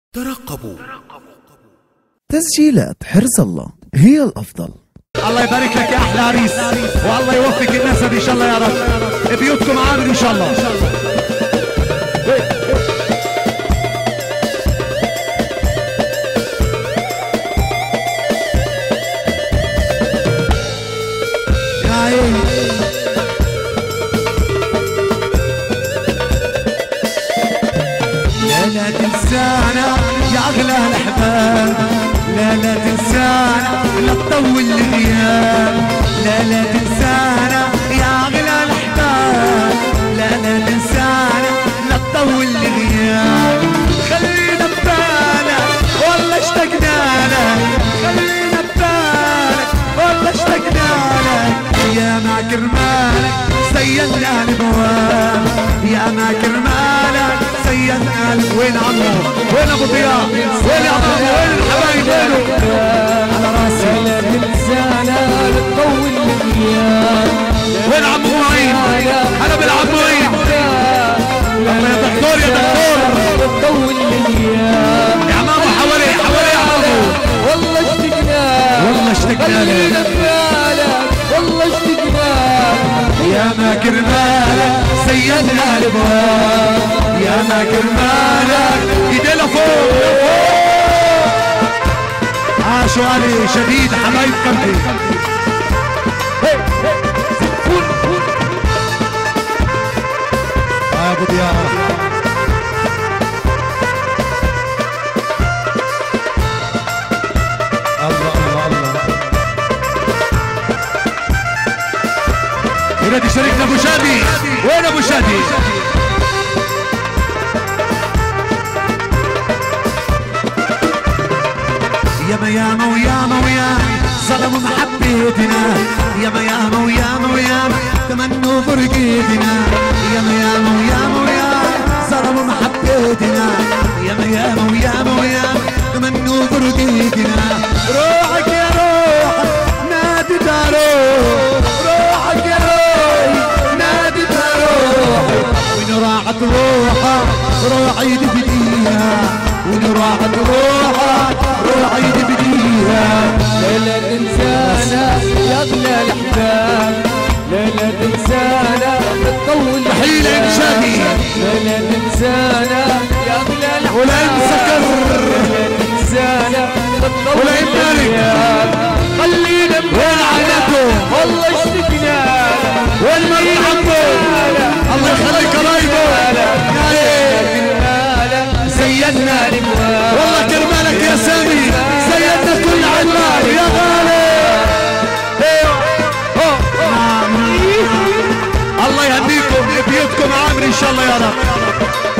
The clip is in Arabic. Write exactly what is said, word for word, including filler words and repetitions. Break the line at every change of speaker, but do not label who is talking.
ترقبوا.
تسجيلات حرص الله هي الأفضل.
الله يبارك لك يا أحلى عريس، والله يوفق النسب إن شاء الله يا رب، بيوتكم عامر إن شاء الله. يا عيني لا لا تنسانا يا أغلى الأحباب، لا لا تنسانا لا تطول الغياب، لا لا تنسانا يا أغلى الأحباب، لا لا تنسانا لا تطول الغياب. خلينا ببالك والله اشتقنا لك، خلينا ببالك والله اشتقنا لك، يا ما كرمالك زينا البواب، يا ما كرمالك زينا. وين عمو؟ وين ابو ضياء؟ وين يا عمو؟ وين الحبايب؟ وينهم؟ على راسي. لا تنسانا تطول الغياب. وين عمو معين؟ هلا بالعمو معين. الله يا دكتور يا دكتور. تطول الغياب. يا عمامو حوالي حوالي يا عمامو. والله اشتقنا والله اشتقنا لك، والله اشتقنا يا ما كرمالك زينا الابواب، يا ما كرمالك ايدينا فوق. عاشوا علي شديد حبايب قلبي. يا ابو ضياء الله الله الله. يريد شريكنا ابو شادي. وين ابو شادي؟ ياما ياما وياما وياما ظلموا محبتنا، ياما ياما وياما وياما تمنوا فرقتنا، ياما ياما وياما وياما ظلموا محبتنا، ياما ياما وياما وياما تمنوا فرقتنا. روحك يا روحك نادت روح، روحك يا روحي نادت روحي، وين راحت روحك روحي تبديها، وين راحت روحك روحي تبديها. لا لا تنسانا يا اغلى الاحباب، لا لا تنسانا تطول تحية انشادي، لا لا تنسانا يا اغلى الاحباب، ولا انسكر لا تنسانا تطول ولا الغياب. خلينا وين عينكم؟ والله اشتقنا. وين مرحبا؟ الله يخليك قرايبه. زينا الابواب، والله كرمالك يا سامي زينا كل عمال يا غالي. الله يهنيكم، بيوتكم عامر ان شاء الله يا رب.